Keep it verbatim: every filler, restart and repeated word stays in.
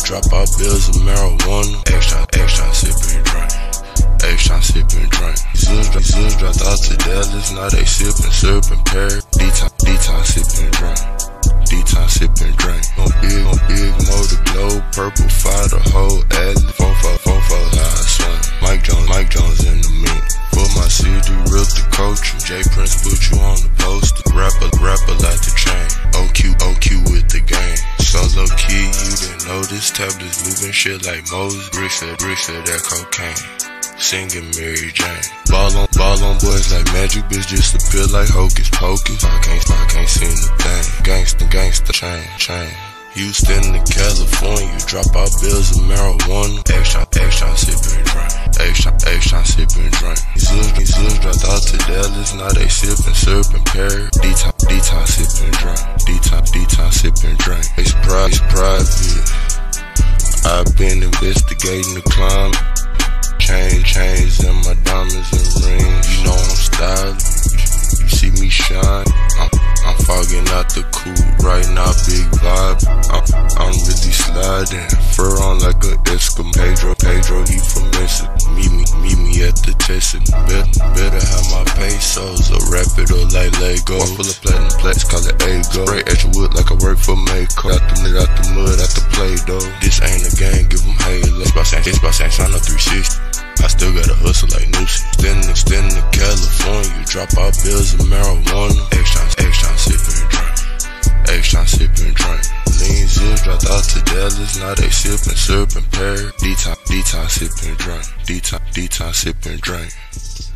drop out bills of marijuana. Extra, extra sip and drink. Extra sip and drink. Zills, Zills dropped out to Dallas, now they sip and syrup and pear. Detox, detox sip and drink. Detox sip and drink. On big, on big motor globe, purple fire the whole alley. Four, four, four, four, high swing. Mike Jones, Mike Jones in the mint. For my city, real the coach. J Prince put you on the poster. Rapper, rapper like the chain. O Q, O Q with the game. So low key, you didn't know this tablet's moving shit like Moses. Bricks said, bricks said that cocaine. Singing Mary Jane. Ball on, ball on boys like magic, bitch just appear like hocus pocus. I can't, I can't see the thing. Gangsta, gangsta, chain, chain. Houston to California, drop out bills of marijuana. Extra, extra sip and drink. Extra, extra sip and drink. Zills, Zills dropped out to Dallas, now they sip and syrup and pear. Detox, detox sip and drink. Detox, detox sip and drink. It's private, it's private. I've been investigating the climb. Chain, chains and my diamonds and rings. You know I'm stylish. You see me shine. I'm, I'm fogging out the coupe right now, big vibe. I'm, I'm really sliding. Fur on like a Eskimo. Pedro, Pedro, he from Mexico. Meet me, meet me at the Tessin. Better, better have my pesos. Or wrap it up like Lego. One full of platinum plaques, call it Ago. Spray at your wood like I work for Mako. Got the nigga out the mud, out the Play-Doh. This ain't a gang, give them halo. It's by San, it's by San Sano three sixty. I still gotta hustle like Newsy. Extending, extending to California. Drop out bills of marijuana. Extra, extra sip and drink. Extra sip and drink. Lean Zills dropped out to Dallas, now they sip and syrup and pear. Detox, detox sip and drink. Detox, detox sip and drink.